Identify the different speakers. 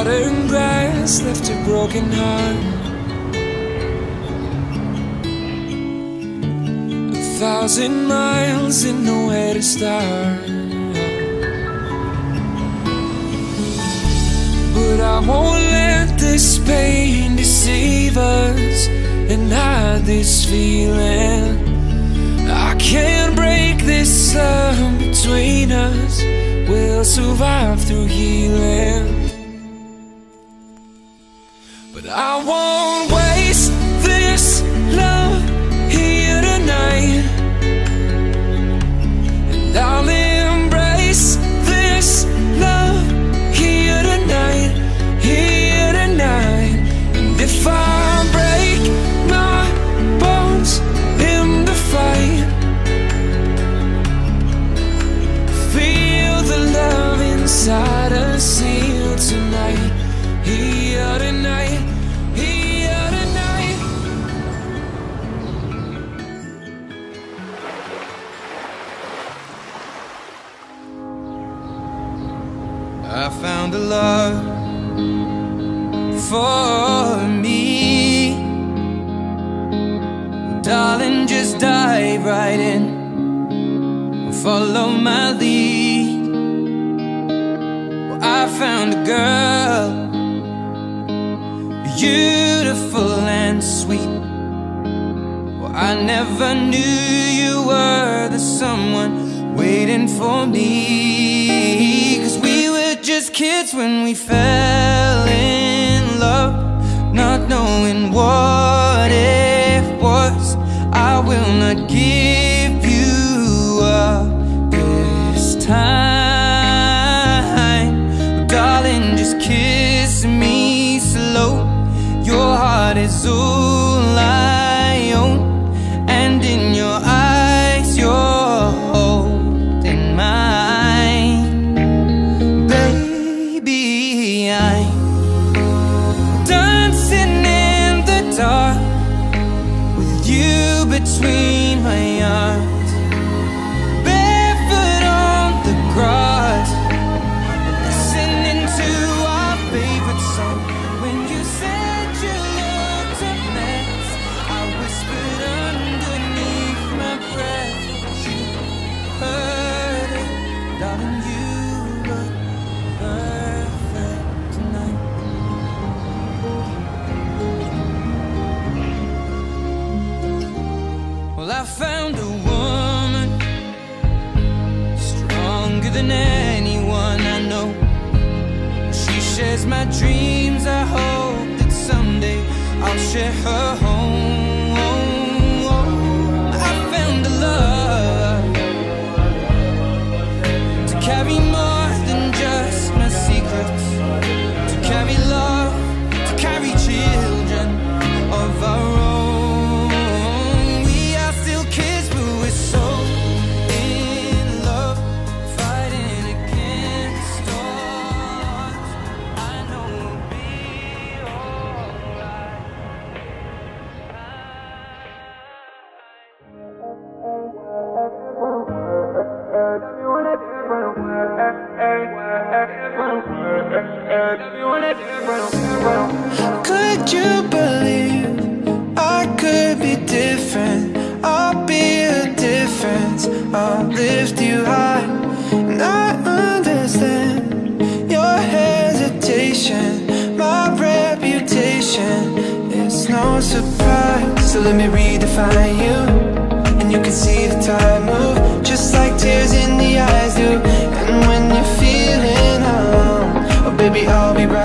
Speaker 1: trodden grass left a broken heart. 1,000 miles and nowhere to start. But I won't let this pain deceive us and hide this feeling. I can't break this love between us. We'll survive through healing. But I won't waste this love here tonight, and I'll embrace this love here tonight, here tonight. And if I break my bones in the fight, feel the love inside us here tonight, here tonight, here tonight. I found a love for me. Darling, just dive right in, follow my lead. Well, I found a girl, beautiful and sweet. Well, I never knew you were the someone waiting for me. 'Cause we were just kids when we fell in love, not knowing what it was. I will not give you up this time. Darling, just kiss me slow. Your heart is all I own, and in your eyes you're holding mine. Baby, I'm dancing in the dark with you between my arms, barefoot on the grass, listening to our favorite song. When you said you looked a mess, I whispered underneath my breath. You heard it, darling, you look perfect tonight. Well, I found a woman stronger than anyone I know. She shares my dreams. I hope that someday I'll share her home. I found a love to carry more than just my secrets, to carry love, to carry children of our own. We are still kids, but we're so in love, fighting against odds. I know we'll be alright. Could you believe I could be different? I'll be a difference. I'll lift you high, and I understand your hesitation. My reputation is no surprise. So let me redefine you, and you can see the time move, just like tears in the eyes do. And when you're feeling home, oh baby, I'll be right